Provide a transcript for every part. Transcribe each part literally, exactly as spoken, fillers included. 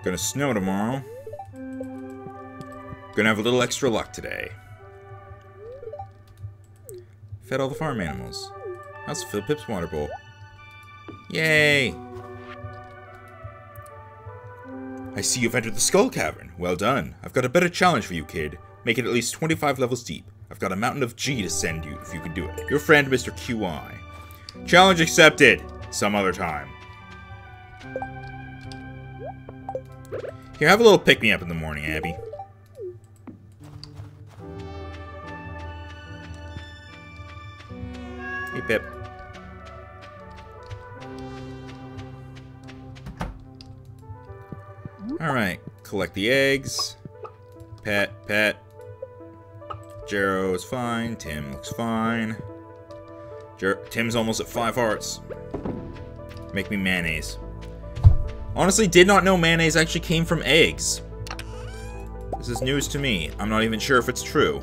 Gonna snow tomorrow. Gonna have a little extra luck today. Fed all the farm animals. Also filled Pip's water bowl. Yay! I see you've entered the Skull Cavern. Well done. I've got a better challenge for you, kid. Make it at least twenty-five levels deep. I've got a mountain of G to send you if you can do it. Your friend, Mister Q I. Challenge accepted. Some other time. Here, have a little pick-me-up in the morning, Abby. Hey, Pip. Alright, collect the eggs. Pet, pet. Jero's fine. Tim looks fine. Jer Tim's almost at five hearts. Make me mayonnaise. Honestly, did not know mayonnaise actually came from eggs. This is news to me. I'm not even sure if it's true.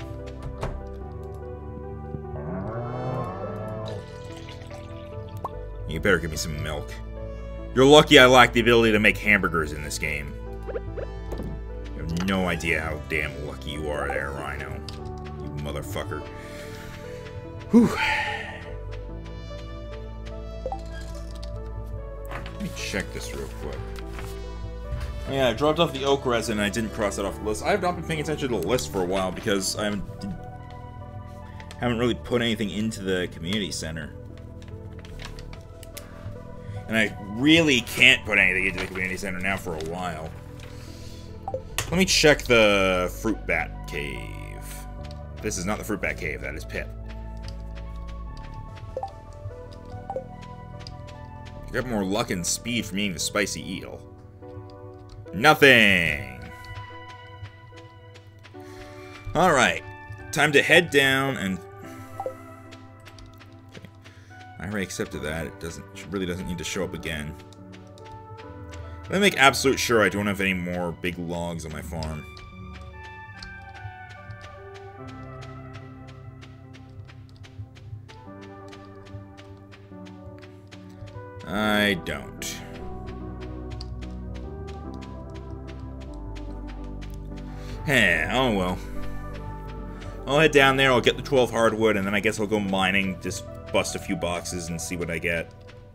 You better give me some milk. You're lucky I lack the ability to make hamburgers in this game. You have no idea how damn lucky you are there, Rhino. You motherfucker. Whew. Let me check this real quick. Oh, yeah, I dropped off the oak resin and I didn't cross it off the list. I have not been paying attention to the list for a while because I haven't, haven't really put anything into the community center. And I really can't put anything into the community center now for a while. Let me check the Fruit Bat Cave. This is not the Fruit Bat Cave, that is Pip. You got more luck and speed from eating the spicy eel. Nothing! Alright. Time to head down and... Okay. I already accepted that. It doesn't it really doesn't need to show up again. Let me make absolute sure I don't have any more big logs on my farm. I don't. Heh, oh well. I'll head down there, I'll get the twelve hardwood, and then I guess I'll go mining, just bust a few boxes and see what I get.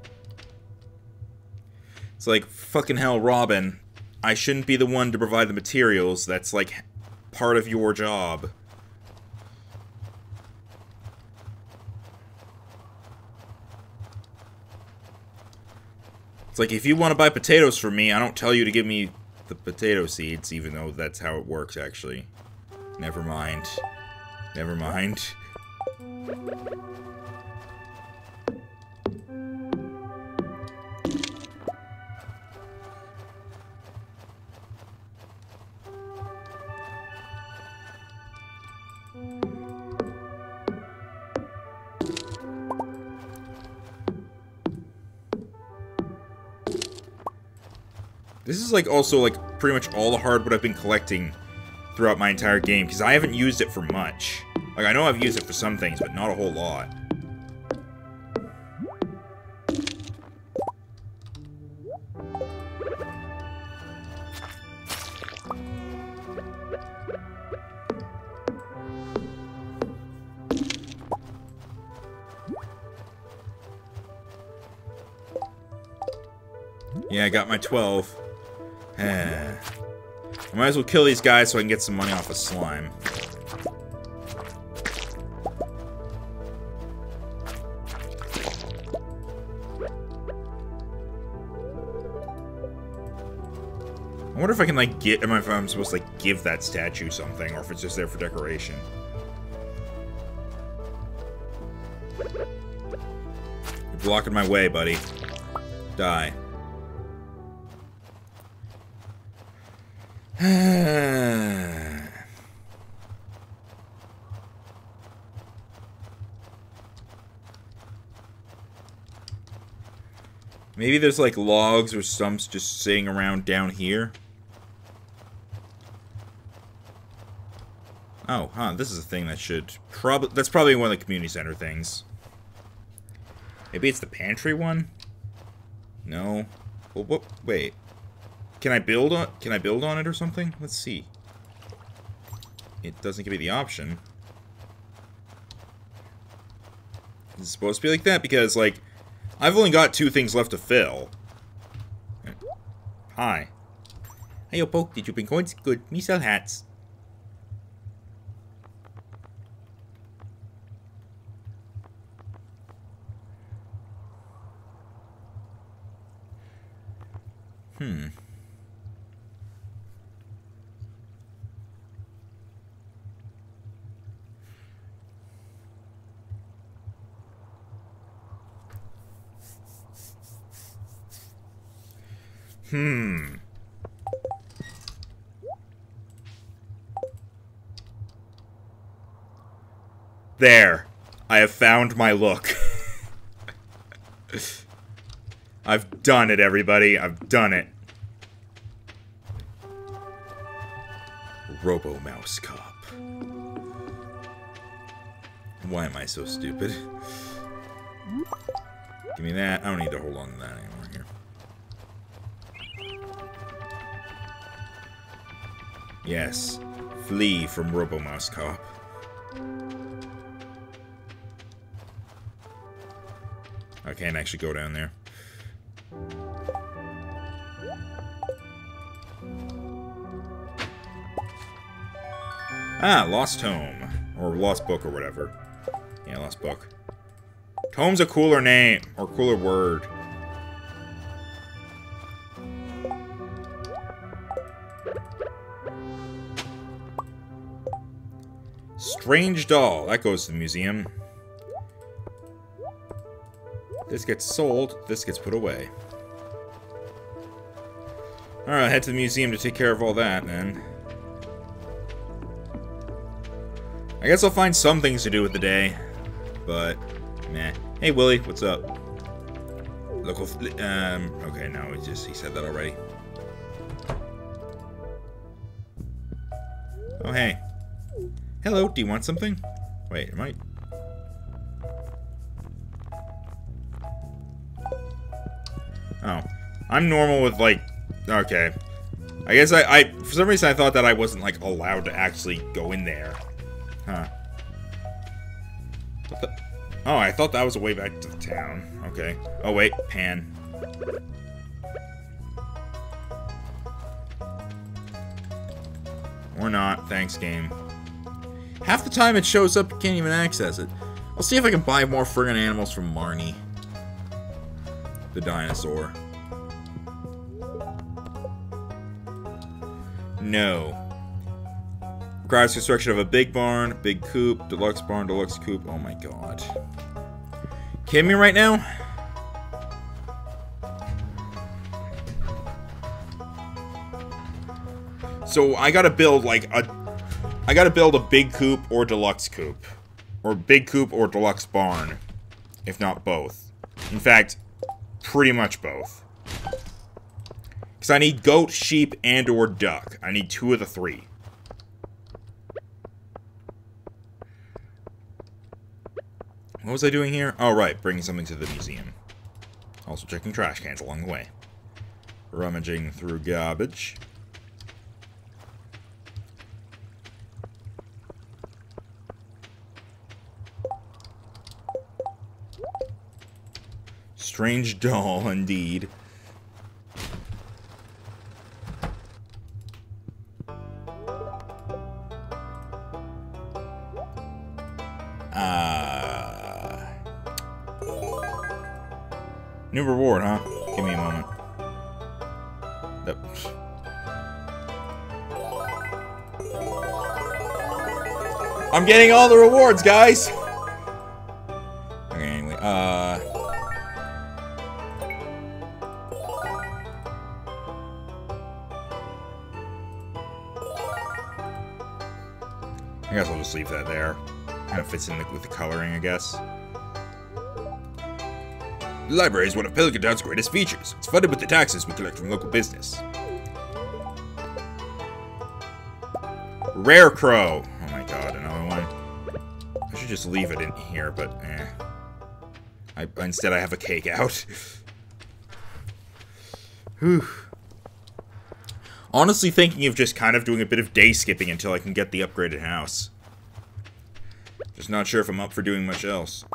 It's like, fucking hell, Robin. I shouldn't be the one to provide the materials. That's, like, part of your job. It's like, if you want to buy potatoes from me, I don't tell you to give me the potato seeds, even though that's how it works, actually. Never mind. Never mind. This is like also like pretty much all the hardwood I've been collecting throughout my entire game, because I haven't used it for much. Like, I know I've used it for some things, but not a whole lot. Yeah, I got my twelve. I might as well kill these guys so I can get some money off of slime. I wonder if I can, like, get... If I'm supposed to, like, give that statue something, or if it's just there for decoration. You're blocking my way, buddy. Die. Maybe there's like logs or stumps just sitting around down here. Oh, huh, this is a thing that should probably... That's probably one of the community center things. Maybe it's the pantry one? No. Well, what? Wait. can I build on can I build on it or something? Let's see. It doesn't give me the option. It's supposed to be like that because, like, I've only got two things left to fill. Hi. Hey, yo, Poke, did you bring coins? Good. Me sell hats. Hmm. Hmm. There. I have found my look. I've done it, everybody. I've done it. Robo Mouse Cop. Why am I so stupid? Give me that. I don't need to hold on to that anymore here. Yes. Flee from Robo Mouse Cop. I can't actually go down there. Ah, Lost Tome. Or Lost Book or whatever. Yeah, Lost Book. Tome's a cooler name. Or cooler word. Strange doll. That goes to the museum. This gets sold. This gets put away. Alright, head to the museum to take care of all that, then. I guess I'll find some things to do with the day. But, meh. Hey, Willie, what's up? Local, um, okay, no, he just, he said that already. Oh, hey. Hello, do you want something? Wait, am I... Oh. I'm normal with, like... Okay. I guess I, I... For some reason, I thought that I wasn't, like, allowed to actually go in there. Huh. What the... Oh, I thought that was a way back to the town. Okay. Oh, wait. Pan. Or not. Thanks, game. Half the time it shows up, you can't even access it. I'll see if I can buy more friggin' animals from Marnie. The dinosaur. No. Requires construction of a big barn, big coop, deluxe barn, deluxe coop. Oh my god. Kidding me right now? So I gotta build like a... I gotta build a big coop or deluxe coop. Or big coop or deluxe barn. If not both. In fact... Pretty much both. Because I need goat, sheep, and or duck. I need two of the three. What was I doing here? Oh, right. Bringing something to the museum. Also checking trash cans along the way. Rummaging through garbage. Strange doll, indeed. Uh, new reward, huh? Give me a moment. Yep. I'm getting all the rewards, guys! Okay, anyway, uh... I guess I'll just leave that there. Kind of fits in the, with the coloring, I guess. The library is one of Pelican Town's greatest features. It's funded with the taxes we collect from local business. Rare Crow. Oh my god, another one. I should just leave it in here, but eh. I, instead I have a cake out. Whew. Honestly thinking of just kind of doing a bit of day skipping until I can get the upgraded house. Just not sure if I'm up for doing much else.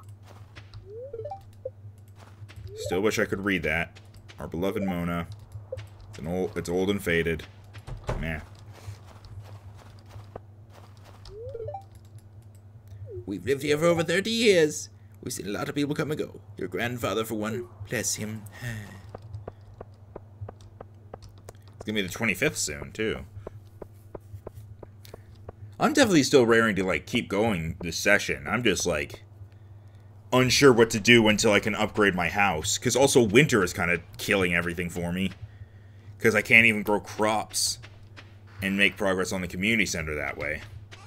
Still wish I could read that. Our beloved Mona. It's an old, it's old and faded. Meh. We've lived here for over thirty years. We've seen a lot of people come and go. Your grandfather, for one. Bless him. It's gonna be the twenty-fifth soon, too. I'm definitely still raring to, like, keep going this session. I'm just, like, unsure what to do until I can upgrade my house. Because also winter is kind of killing everything for me. Because I can't even grow crops and make progress on the community center that way.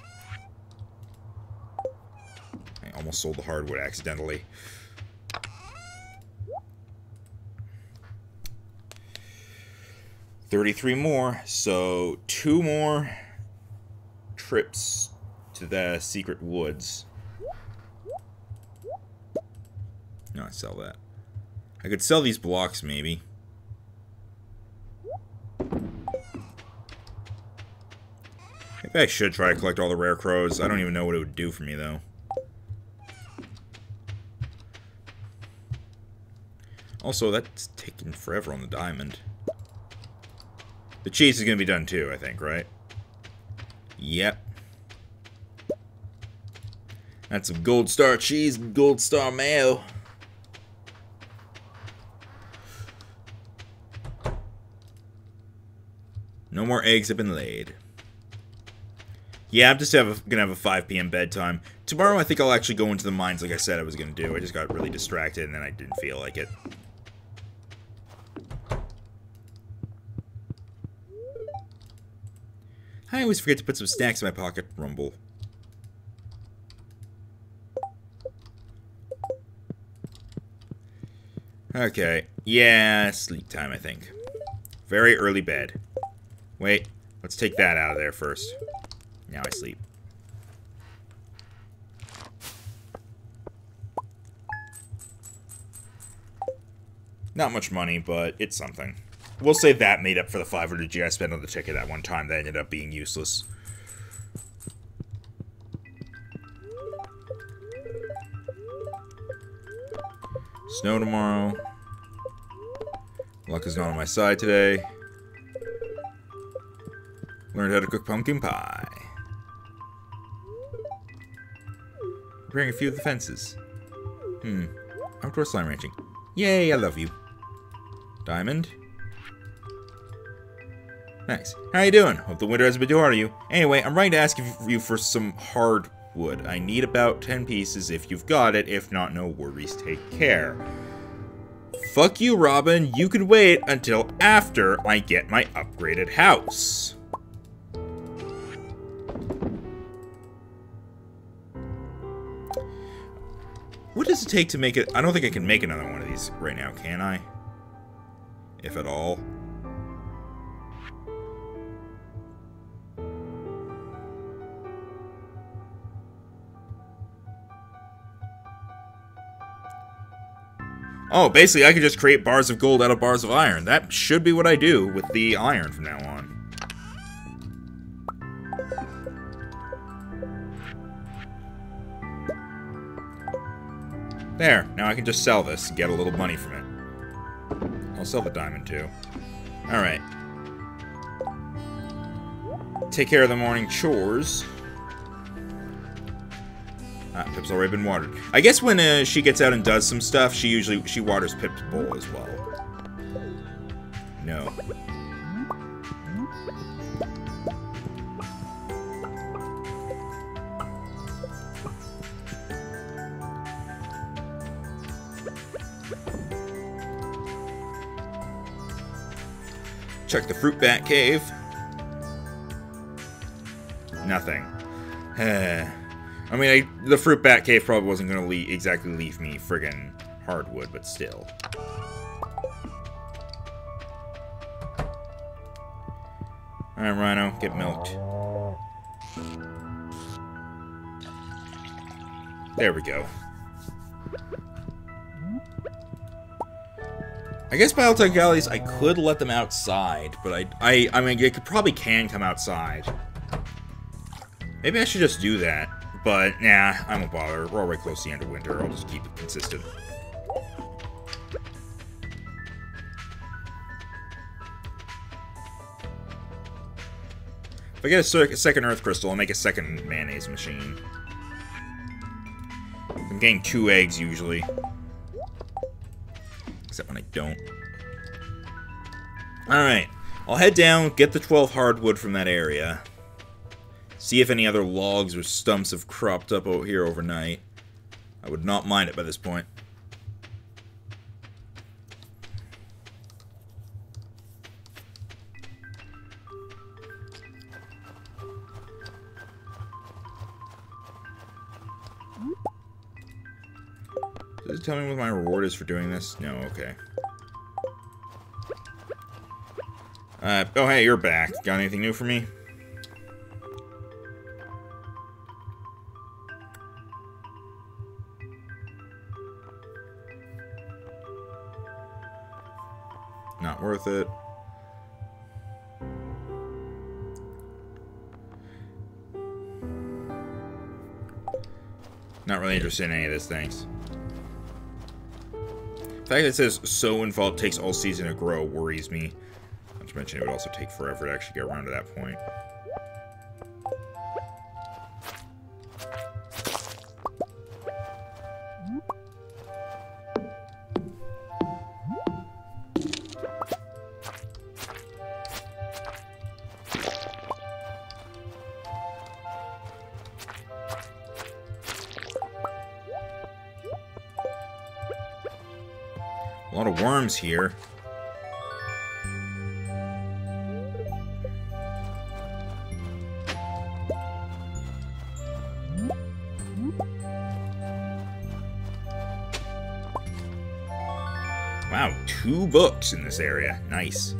I almost sold the hardwood accidentally. thirty-three more, so two more trips to the secret woods. No, I sell that. I could sell these blocks, maybe. Maybe I should try to collect all the rare crows. I don't even know what it would do for me, though. Also, that's taking forever on the diamond. The cheese is going to be done, too, I think, right? Yep. That's some gold star cheese and gold star mayo. No more eggs have been laid. Yeah, I'm just have a, gonna have a five P M bedtime. Tomorrow I think I'll actually go into the mines like I said I was gonna do. I just got really distracted and then I didn't feel like it. I always forget to put some snacks in my pocket. Rumble. Okay. Yeah, sleep time, I think. Very early bed. Wait, let's take that out of there first. Now I sleep. Not much money, but it's something. We'll say that made up for the five hundred G I spent on the ticket at one time that ended up being useless. Snow tomorrow. Luck is not on my side today. Learned how to cook pumpkin pie. Repairing a few of the fences. Hmm. Outdoor slime ranching. Yay, I love you. Diamond. Nice. How you doing? Hope the winter hasn't been too hard on you. Anyway, I'm writing to ask you for some hardwood. I need about ten pieces if you've got it. If not, no worries. Take care. Fuck you, Robin. You can wait until after I get my upgraded house. What does it take to make it? I don't think I can make another one of these right now, can I? If at all. Oh, basically I could just create bars of gold out of bars of iron. That should be what I do with the iron from now on. There, now I can just sell this and get a little money from it. I'll sell the diamond too. Alright. Take care of the morning chores. Ah, Pip's already been watered. I guess when uh, she gets out and does some stuff, she usually, she waters Pip's bowl as well. No. Check the fruit bat cave. Nothing. I mean, I, the fruit bat cave probably wasn't going to leave, exactly leave me friggin' hardwood, but still. Alright, Rhino, get milked. There we go. I guess Biotech galleys, I could let them outside, but I, I, I mean, they could, probably can come outside. Maybe I should just do that, but nah, I won't bother. We're already close to the end of winter. I'll just keep it consistent. If I get a, a second Earth Crystal, I'll make a second mayonnaise machine. I'm getting two eggs usually. Except when I don't. Alright. I'll head down, get the twelve hardwood from that area. See if any other logs or stumps have cropped up out here overnight. I would not mind it by this point. Does it tell me what my reward is for doing this? No, okay. Uh, oh hey, you're back. Got anything new for me? Not worth it. Not really interested in any of this, thanks. The fact that it says sow and fall takes all season to grow worries me. Not to mention it would also take forever to actually get around to that point. A lot of worms here. Wow, two books in this area. Nice.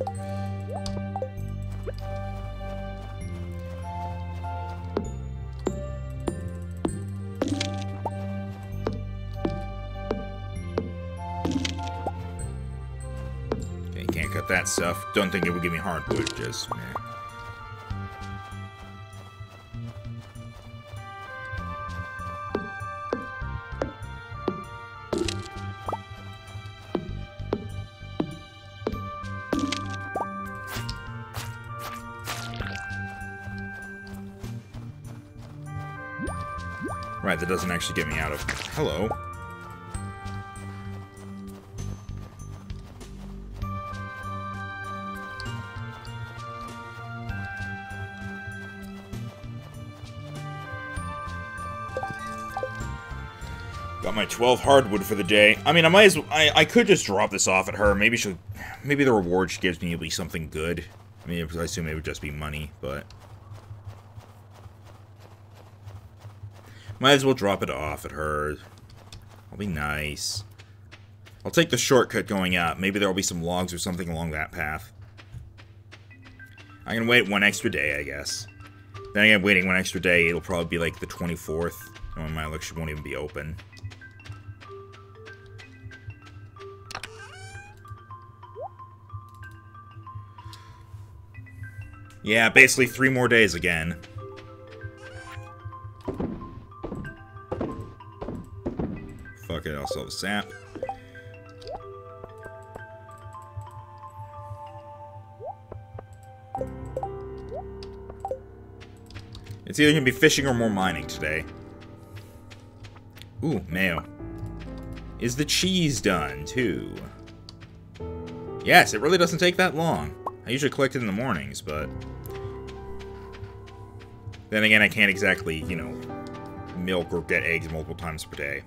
That stuff. Don't think it would give me hardwood, just meh. Right, that doesn't actually get me out of... Hello. Got my twelve hardwood for the day. I mean, I might as well, I, I could just drop this off at her. Maybe she'll, maybe the reward she gives me will be something good. I mean, I assume it would just be money, but... Might as well drop it off at her. I'll be nice. I'll take the shortcut going up. Maybe there'll be some logs or something along that path. I can wait one extra day, I guess. Then again, waiting one extra day, it'll probably be like the twenty-fourth. When my election won't even be open. Yeah, basically three more days again. Fuck it, I'll sell the sap. It's either gonna be fishing or more mining today. Ooh, mayo. Is the cheese done, too? Yes, it really doesn't take that long. I usually collect it in the mornings, but... Then again, I can't exactly, you know, milk or get eggs multiple times per day.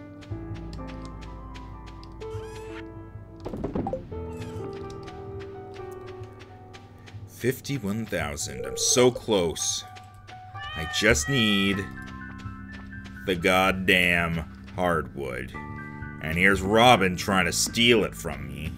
fifty-one thousand. I'm so close. I just need the goddamn hardwood. And here's Robin trying to steal it from me.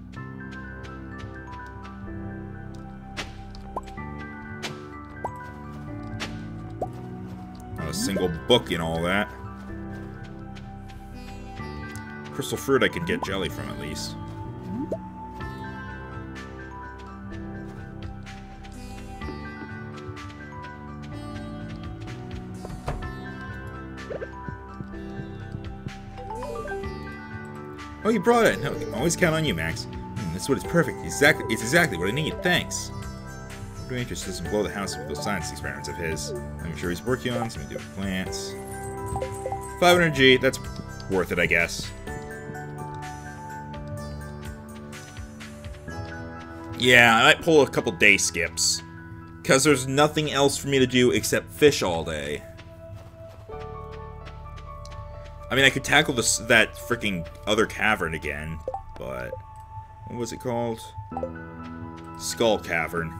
Not a single book in all that. Crystal fruit I can get jelly from at least. Oh, you brought it. No, I can always count on you, Max. Mm, that's what is perfect. Exactly, it's exactly what I need. Thanks. Demetrius doesn't blow the house with those science experiments of his. I'm sure he's working on some different plants. five hundred G, that's worth it, I guess. Yeah, I might pull a couple day skips. Because there's nothing else for me to do except fish all day. I mean, I could tackle this that freaking other cavern again, but... What was it called? Skull Cavern.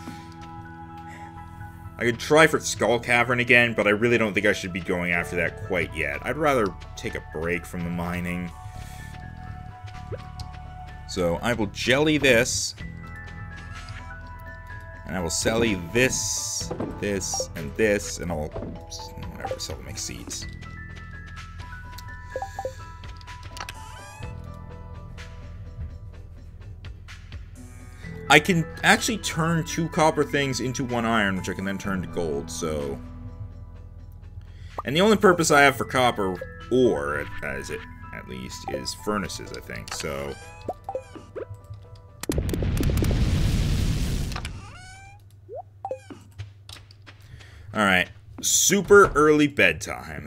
I could try for Skull Cavern again, but I really don't think I should be going after that quite yet. I'd rather take a break from the mining. So, I will jelly this. And I will sell this, this, and this, and I'll... whatever, sell them, make seeds. I can actually turn two copper things into one iron, which I can then turn to gold, so... And the only purpose I have for copper ore, as it at least, is furnaces, I think, so... Alright, super early bedtime.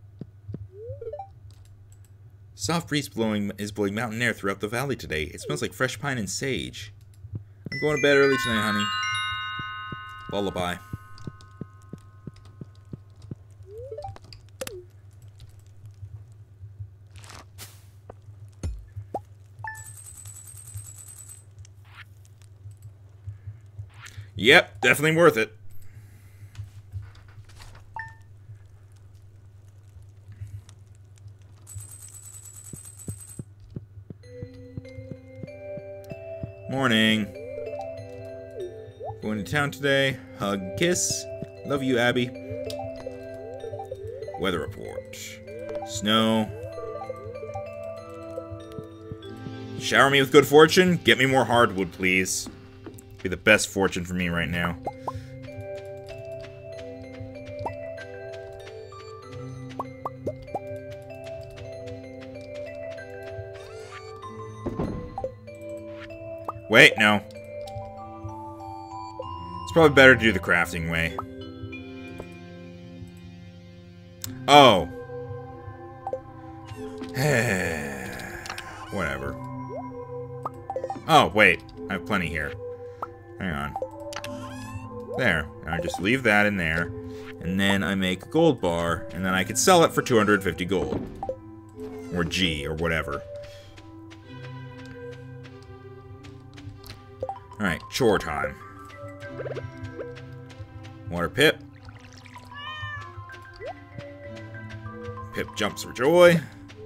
Soft breeze blowing is blowing mountain air throughout the valley today. It smells like fresh pine and sage. I'm going to bed early tonight, honey. Lullaby. Yep, definitely worth it. Morning. Going to town today. Hug, kiss. Love you, Abby. Weather report. Snow. Shower me with good fortune. Get me more hardwood, please. Be the best fortune for me right now. Wait, no. It's probably better to do the crafting way. Oh. Whatever. Oh, wait. I have plenty here. Hang on. There. I just leave that in there. And then I make a gold bar. And then I could sell it for two hundred fifty gold. Or G, or whatever. Alright, chore time. Water Pip. Pip jumps for joy.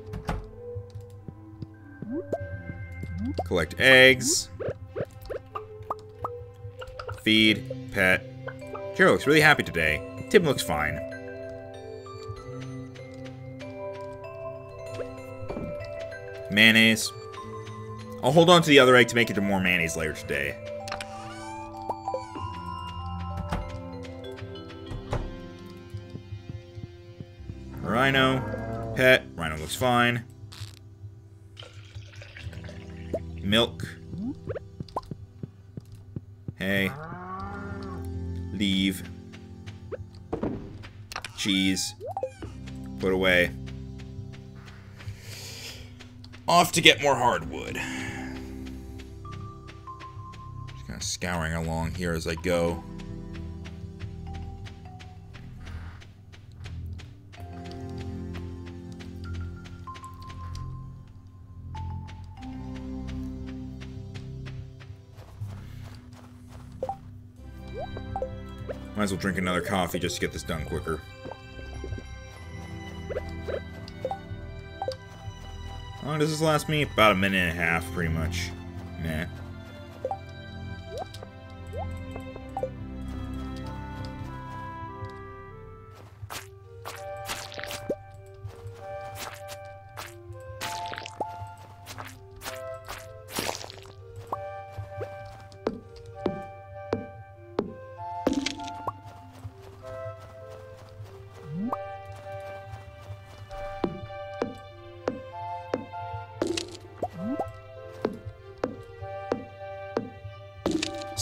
Collect eggs. Feed. Pet. Kira looks really happy today. Tim looks fine. Mayonnaise. I'll hold on to the other egg to make it to more mayonnaise later today. Rhino. Pet. Rhino looks fine. Milk. Hay. Leave. Cheese. Put away. Off to get more hardwood. Just kind of scouring along here as I go. Might as well drink another coffee just to get this done quicker. How long does this last me? About a minute and a half, pretty much. Nah.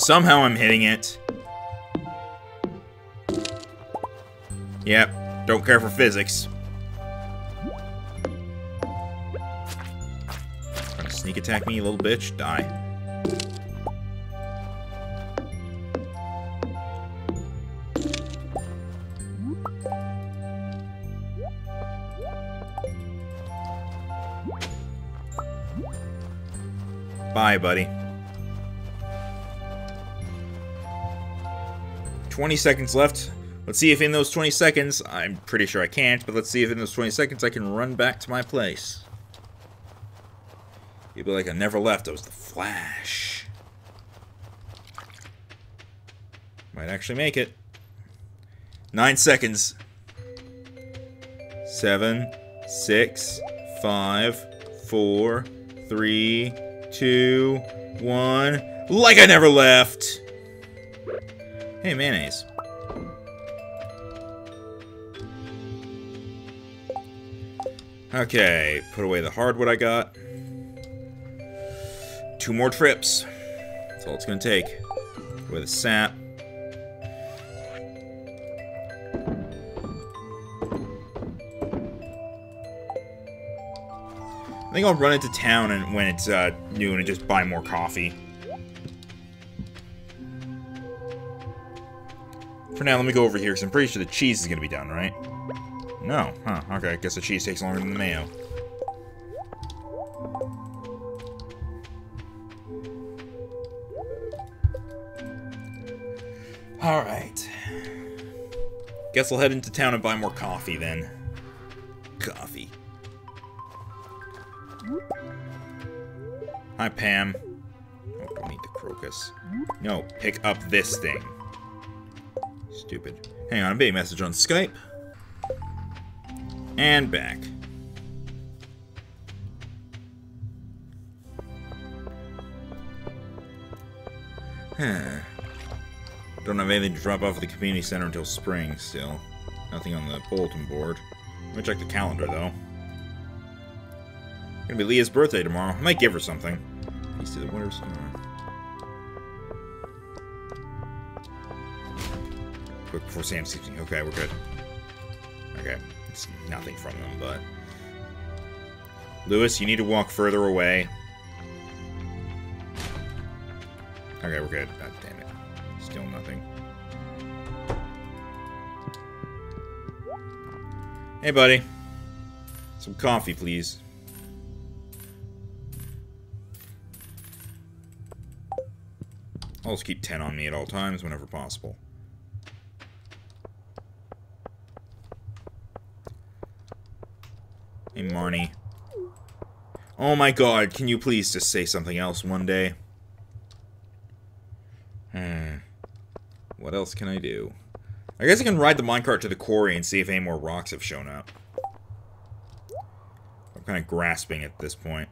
Somehow I'm hitting it. Yep, don't care for physics. Trying to sneak attack me, you little bitch. Die. Bye, buddy. twenty seconds left. Let's see if in those twenty seconds, I'm pretty sure I can't, but let's see if in those twenty seconds I can run back to my place. You'd be like, I never left. I was the Flash. Might actually make it. Nine seconds. Seven, six, five, four, three, two, one. Like I never left. Hey, mayonnaise. Okay, put away the hardwood I got. Two more trips. That's all it's gonna take. Put away the sap. I think I'll run into town and when it's uh, noon and just buy more coffee. For now, let me go over here because I'm pretty sure the cheese is gonna be done, right? No. Huh. Okay, I guess the cheese takes longer than the mayo. Alright. Guess I'll head into town and buy more coffee then. Coffee. Hi, Pam. Oh, don't need the crocus. No, pick up this thing. Stupid. Hang on, I'm being messaged on Skype. And back. Huh. Don't have anything to drop off at the community center until spring, still. Nothing on the bulletin board. Let me check the calendar, though. Gonna be Leah's birthday tomorrow. I might give her something. Peace to the Winter Star. Quick before Sam sees me. Okay, we're good. Okay. It's nothing from them, but... Lewis, you need to walk further away. Okay, we're good. God damn it. Still nothing. Hey, buddy. Some coffee, please. I'll just keep ten on me at all times, whenever possible. Hey, Marnie. Oh my god, can you please just say something else one day? Hmm. What else can I do? I guess I can ride the minecart to the quarry and see if any more rocks have shown up. I'm kind of grasping at this point.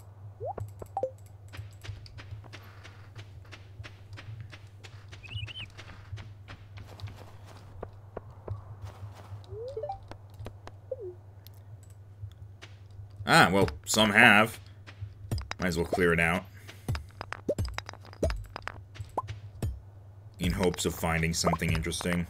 Ah, well, some have. Might as well clear it out. In hopes of finding something interesting.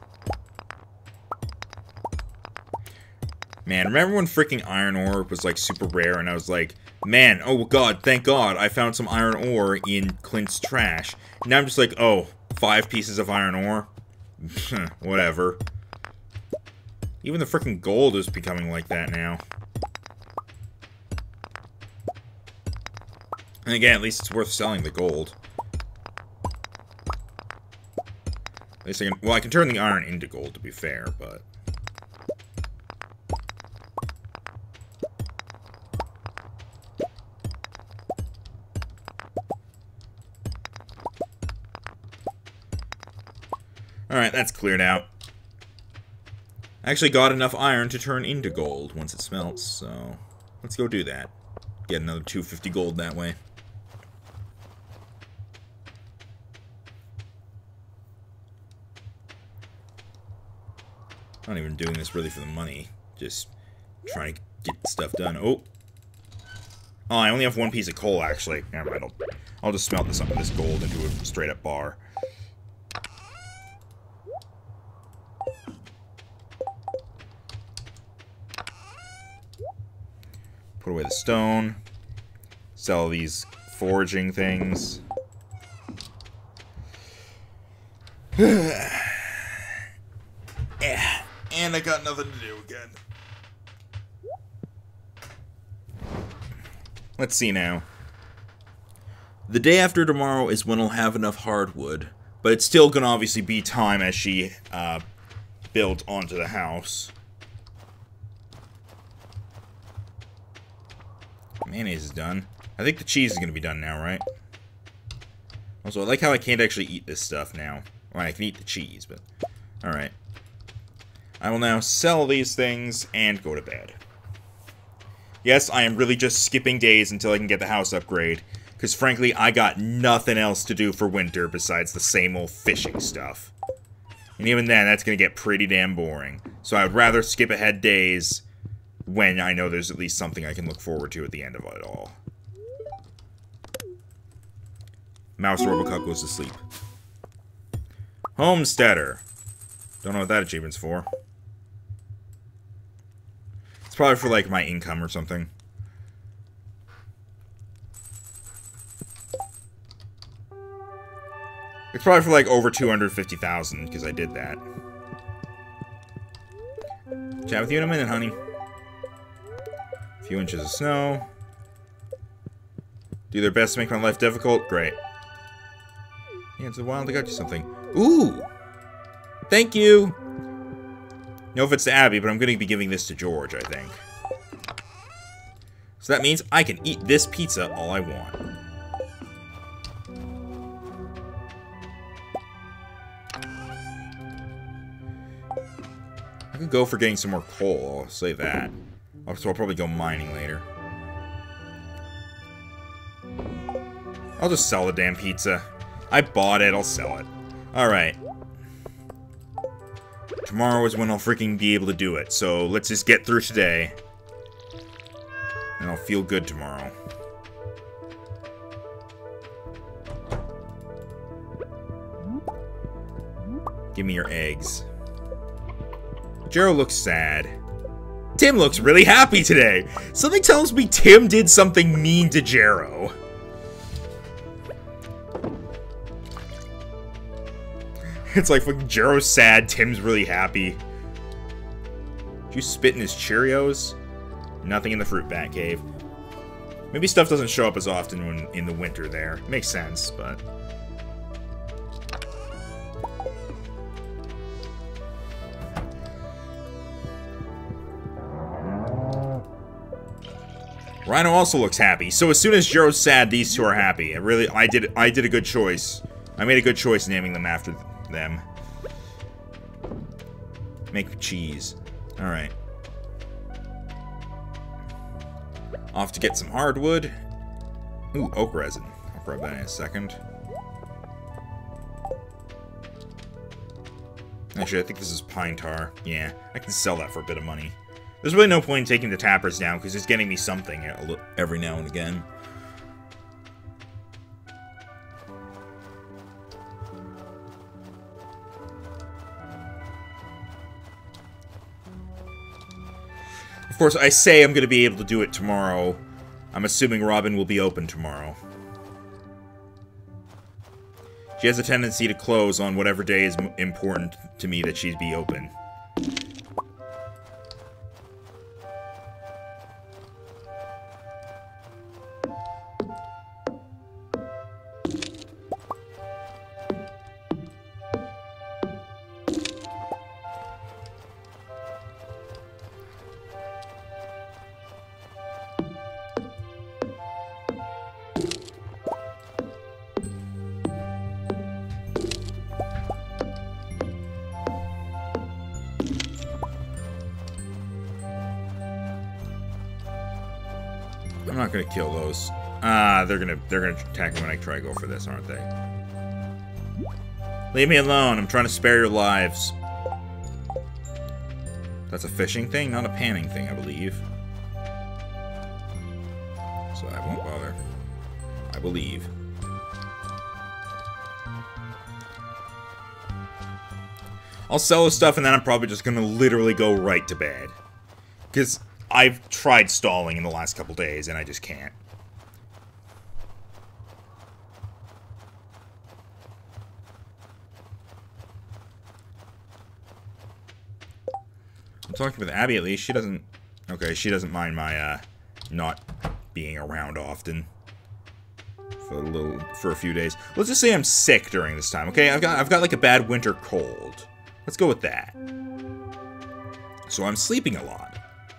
Man, remember when freaking iron ore was, like, super rare, and I was like, man, oh god, thank god, I found some iron ore in Clint's trash. Now I'm just like, oh, five pieces of iron ore? Whatever. Even the freaking gold is becoming like that now. And again, at least it's worth selling the gold. At least I can, well, I can turn the iron into gold, to be fair, but... Alright, that's cleared out. I actually got enough iron to turn into gold once it smelts, so... Let's go do that. Get another two hundred fifty gold that way. I'm not even doing this really for the money. Just trying to get stuff done. Oh! Oh, I only have one piece of coal, actually. Never mind, I'll I'll just smelt this, this gold into a straight-up bar. Put away the stone. Sell these foraging things. Yeah. And I got nothing to do again. Let's see now. The day after tomorrow is when I'll have enough hardwood. But it's still gonna obviously be time as she uh, built onto the house. Mayonnaise is done. I think the cheese is gonna be done now, right? Also, I like how I can't actually eat this stuff now. Well, I can eat the cheese, but... Alright. I will now sell these things and go to bed. Yes, I am really just skipping days until I can get the house upgrade. Because frankly, I got nothing else to do for winter besides the same old fishing stuff. And even then, that's going to get pretty damn boring. So I would rather skip ahead days when I know there's at least something I can look forward to at the end of it all. Mouse Robocup goes to sleep. Homesteader. Don't know what that achievement's for. It's probably for, like, my income or something. It's probably for, like, over two hundred fifty thousand, because I did that. Chat with you in a minute, honey. A few inches of snow. Do their best to make my life difficult? Great. Yeah, it's a while they got you something. Ooh! Thank you! No offense to Abby, but I'm going to be giving this to George, I think. So that means I can eat this pizza all I want. I could go for getting some more coal, I'll say that. So I'll probably go mining later. I'll just sell the damn pizza. I bought it, I'll sell it. Alright. Tomorrow is when I'll freaking be able to do it, so let's just get through today. And I'll feel good tomorrow. Give me your eggs. Jero looks sad. Tim looks really happy today. Something tells me Tim did something mean to Jero. It's like fucking Jero's sad, Tim's really happy. Did you spit in his Cheerios? Nothing in the fruit bat cave. Maybe stuff doesn't show up as often when in the winter there. Makes sense, but... Rhino also looks happy. So as soon as Jero's sad, these two are happy. I really, I did, I did a good choice. I made a good choice naming them after them. Make cheese. Alright. Off to get some hardwood. Ooh, oak resin. I'll grab that in a second. Actually, I think this is pine tar. Yeah, I can sell that for a bit of money. There's really no point in taking the tappers down, because it's getting me something every now and again. Of course, I say I'm going to be able to do it tomorrow. I'm assuming Robin will be open tomorrow. She has a tendency to close on whatever day is important to me that she'd be open. I'm not gonna kill those. Ah, they're gonna they're gonna attack me when I try to go for this, aren't they? Leave me alone. I'm trying to spare your lives. That's a fishing thing, not a panning thing, I believe. So I won't bother. I believe. I'll sell the stuff and then I'm probably just gonna literally go right to bed. Because I've tried stalling in the last couple days and I just can't. I'm talking with Abby at least. She doesn't... Okay, she doesn't mind my, uh, not being around often. For a little... For a few days. Let's just say I'm sick during this time, okay? I've got, I've got like a bad winter cold. Let's go with that. So I'm sleeping a lot.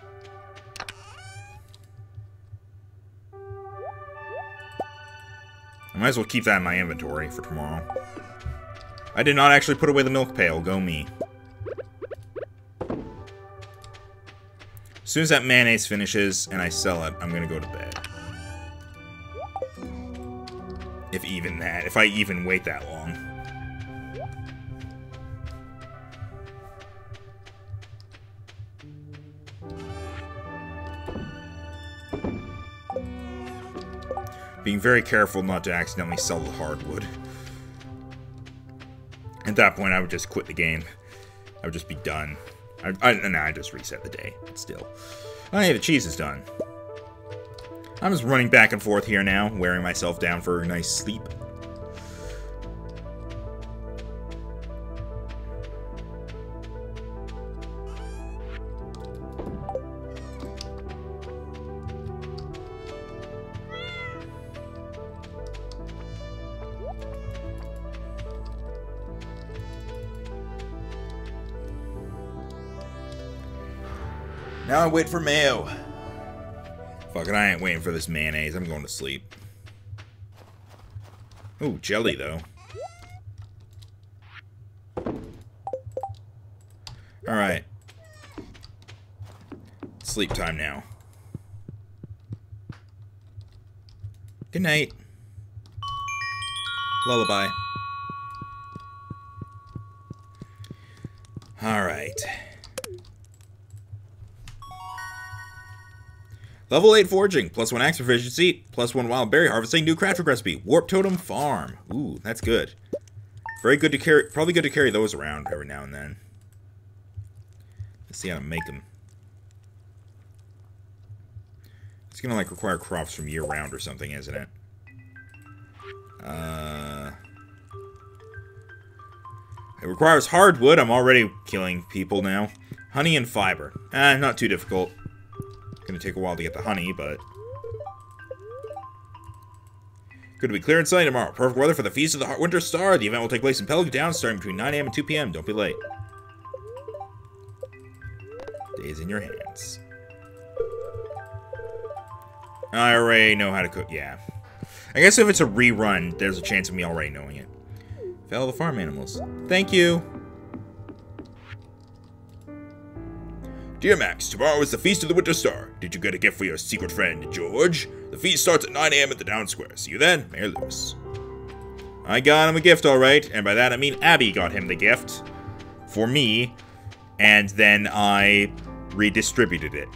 I might as well keep that in my inventory for tomorrow. I did not actually put away the milk pail. Go me. As soon as that mayonnaise finishes and I sell it, I'm gonna go to bed. If even that. If I even wait that long. Being very careful not to accidentally sell the hardwood. At that point, I would just quit the game. I would just be done. I, I, nah, I just reset the day, but still. Oh, hey, the cheese is done. I'm just running back and forth here now, wearing myself down for a nice sleep. Now I wait for mayo. Fuck it, I ain't waiting for this mayonnaise. I'm going to sleep. Ooh, jelly, though. Alright. Sleep time now. Good night. Lullaby. Alright. Level eight foraging, plus one axe proficiency, plus one wild berry harvesting, new crafting recipe, Warp Totem Farm. Ooh, that's good. Very good to carry, probably good to carry those around every now and then. Let's see how to make them. It's gonna like require crops from year round or something, isn't it? Uh, it requires hardwood. I'm already killing people now. Honey and fiber. Eh, not too difficult. Gonna take a while to get the honey, but good to be clear and sunny tomorrow. Perfect weather for the Feast of the Winter Star. The event will take place in Pelican Town starting between nine A M and two P M Don't be late. Days in your hands. I already know how to cook. Yeah. I guess if it's a rerun, there's a chance of me already knowing it. Follow the farm animals. Thank you. Dear Max, tomorrow is the Feast of the Winter Star. Did you get a gift for your secret friend, George? The feast starts at nine A M at the Town Square. See you then, Mayor Lewis. I got him a gift, alright, and by that I mean Abby got him the gift. For me, and then I redistributed it.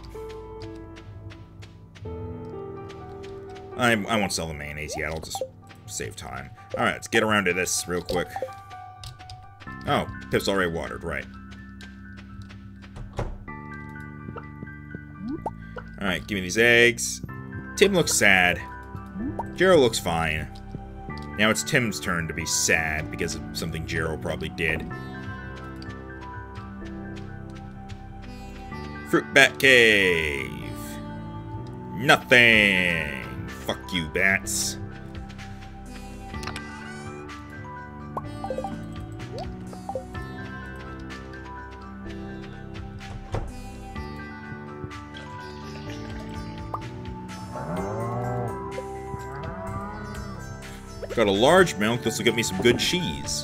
I, I won't sell the mayonnaise yet, I'll just save time. Alright, let's get around to this real quick. Oh, Pip's already watered, right. Alright, give me these eggs. Tim looks sad. Jero looks fine. Now it's Tim's turn to be sad because of something Jero probably did. Fruit Bat Cave. Nothing. Fuck you, bats. Got a large milk. This will get me some good cheese.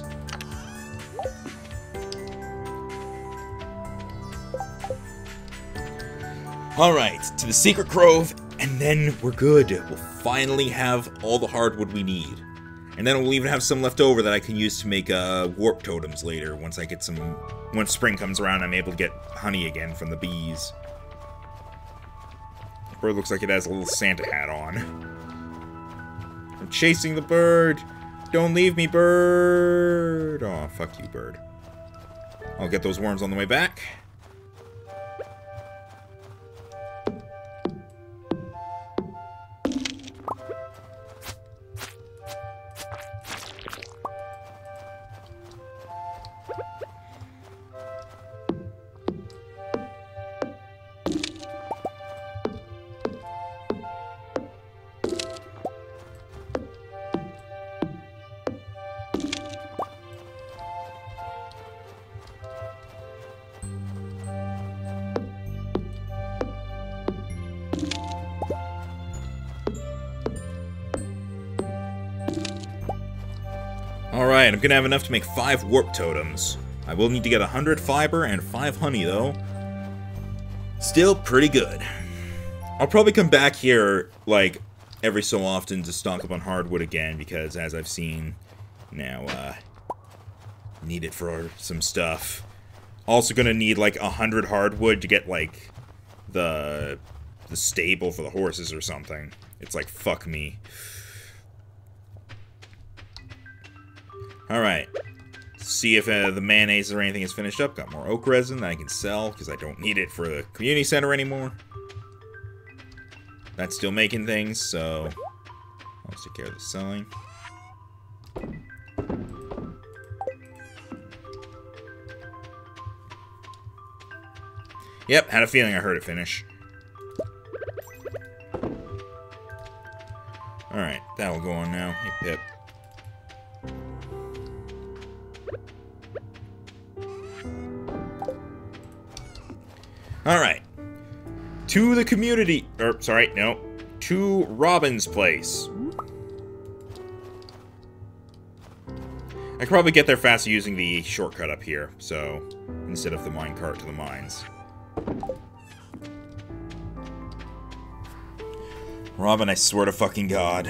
Alright, to the Secret Grove, and then we're good. We'll finally have all the hardwood we need. And then we'll even have some left over that I can use to make uh, warp totems later, once I get some... Once spring comes around, I'm able to get honey again from the bees. The bird looks like it has a little Santa hat on. I'm chasing the bird. Don't leave me, bird. Aw, oh, fuck you, bird. I'll get those worms on the way back. Alright, I'm gonna have enough to make five warp totems. I will need to get one hundred fiber and five honey, though. Still pretty good. I'll probably come back here, like, every so often to stock up on hardwood again, because as I've seen, now, uh, need it for some stuff. Also gonna need, like, one hundred hardwood to get, like, the, the stable for the horses or something. It's like, fuck me. Alright, see if uh, the mayonnaise or anything is finished up. Got more oak resin that I can sell, because I don't need it for the community center anymore. That's still making things, so I'll take care of the selling. Yep, had a feeling I heard it finish. Alright, that'll go on now. Hey, Pip. Alright. To the community... Or, sorry, no. To Robin's place. I could probably get there faster using the shortcut up here, so... instead of the minecart to the mines. Robin, I swear to fucking God.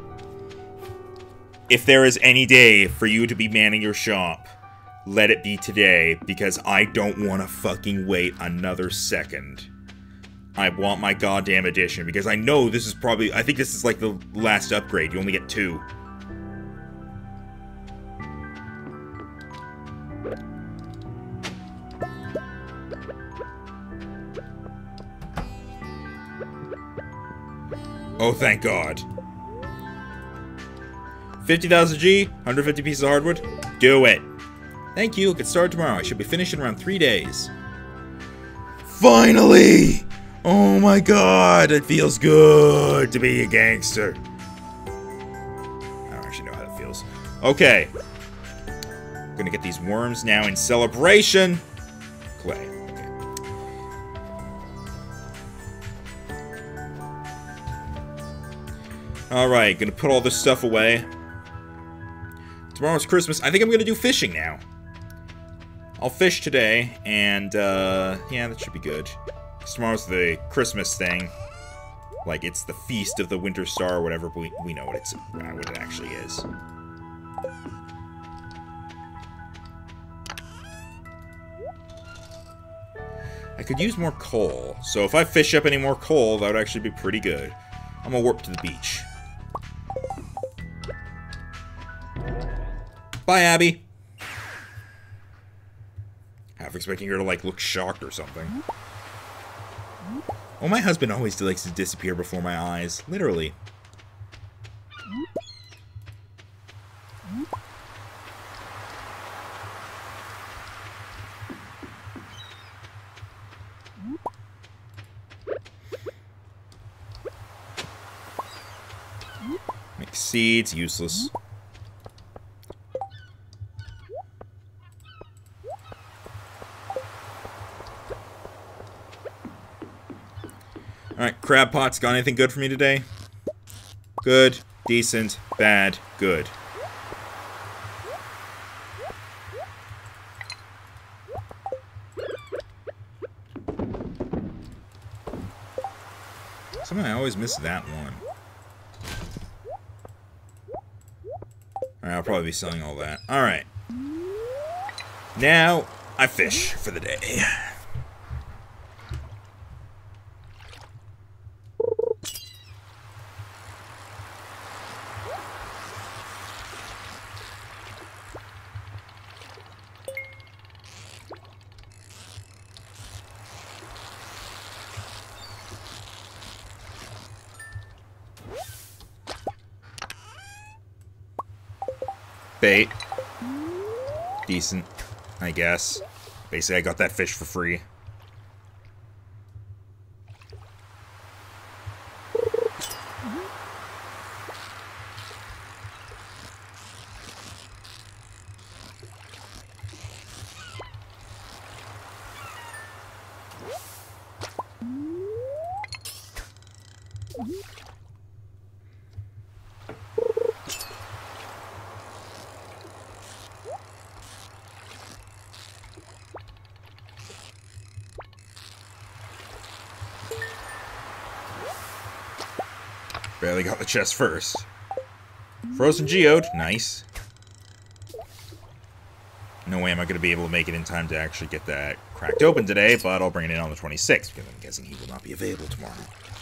If there is any day for you to be manning your shop... let it be today, because I don't want to fucking wait another second. I want my goddamn edition, because I know this is probably... I think this is like the last upgrade. You only get two. Oh, thank God. fifty thousand G, one hundred fifty pieces of hardwood. Do it. Thank you. Get started tomorrow. I should be finished in around three days. Finally! Oh my God, it feels good to be a gangster. I don't actually know how that feels. Okay. I'm gonna get these worms now in celebration. Clay. Okay. Alright, gonna put all this stuff away. Tomorrow's Christmas. I think I'm gonna do fishing now. I'll fish today, and, uh, yeah, that should be good. 'Cause tomorrow's the Christmas thing. Like, it's the Feast of the Winter Star or whatever, but we, we know what, it's, uh, what it actually is. I could use more coal, so if I fish up any more coal, that would actually be pretty good. I'm gonna warp to the beach. Bye, Abby! Half expecting her to, like, look shocked or something. Oh, my husband always likes to disappear before my eyes. Literally. Make seeds, useless. Alright, crab pots, got anything good for me today? Good, decent, bad, good. Somehow I always miss that one. Alright, I'll probably be selling all that. Alright. Now, I fish for the day. Bait. Decent, I guess. Basically, I got that fish for free. Barely got the chest first. Frozen geode, nice. No way am I going to be able to make it in time to actually get that cracked open today, but I'll bring it in on the twenty-sixth, because I'm guessing he will not be available tomorrow.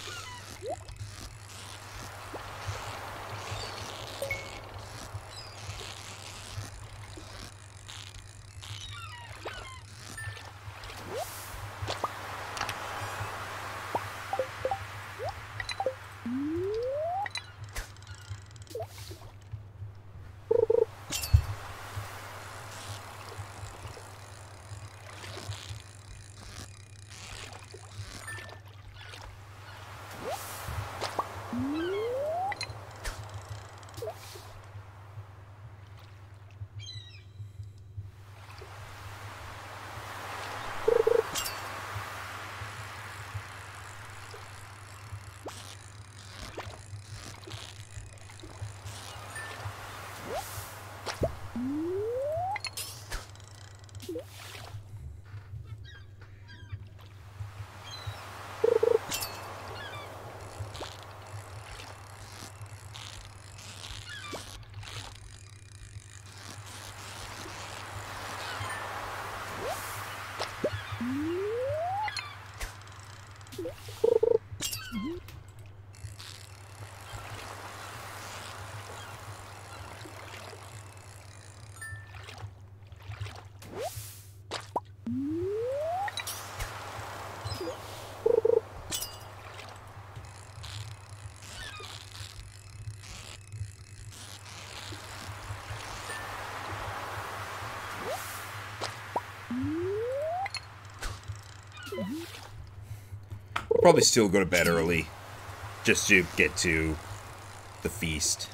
Probably still go to bed early, just to get to the feast.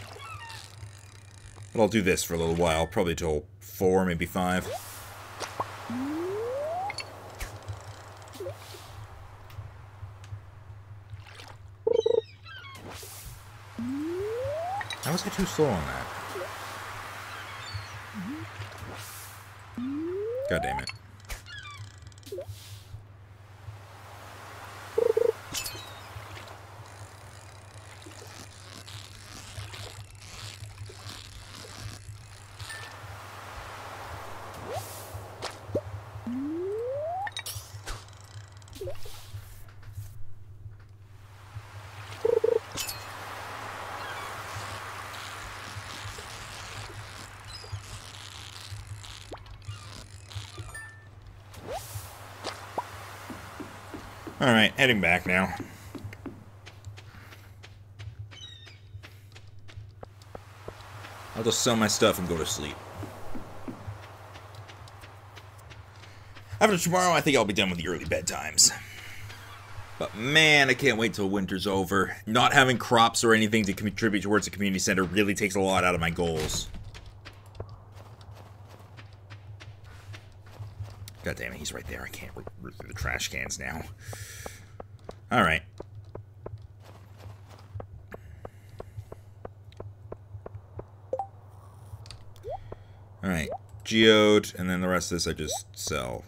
But I'll do this for a little while, probably till four, maybe five. How was I too slow on that? God damn it. Alright, heading back now. I'll just sell my stuff and go to sleep. After tomorrow, I think I'll be done with the early bedtimes. But man, I can't wait till winter's over. Not having crops or anything to contribute towards the community center really takes a lot out of my goals. God damn it, he's right there. I can't root through the trash cans now. Alright. Alright. Geode, and then the rest of this I just sell.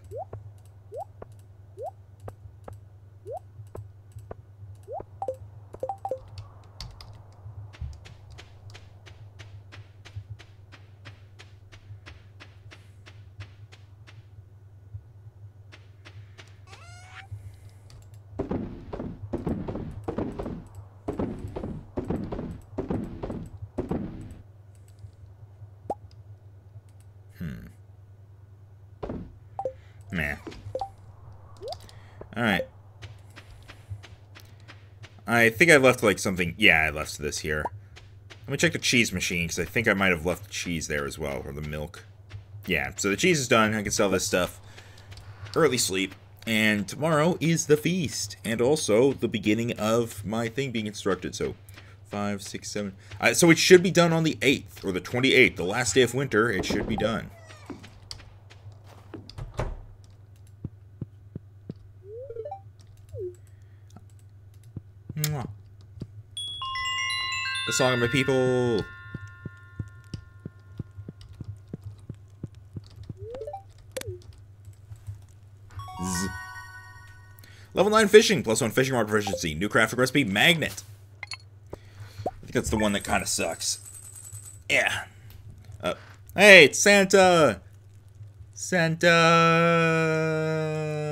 Meh. Alright. I think I left, like, something... Yeah, I left this here. Let me check the cheese machine, because I think I might have left the cheese there as well, or the milk. Yeah, so the cheese is done. I can sell this stuff. Early sleep. And tomorrow is the feast. And also the beginning of my thing being constructed. So, five, six, seven... Uh, so it should be done on the eighth, or the twenty-eighth. The last day of winter, it should be done. Mwah. The song of my people. Z. Level nine fishing, plus one fishing rod proficiency. New crafting recipe, magnet. I think that's the one that kind of sucks. Yeah. Uh, hey, it's Santa! Santa!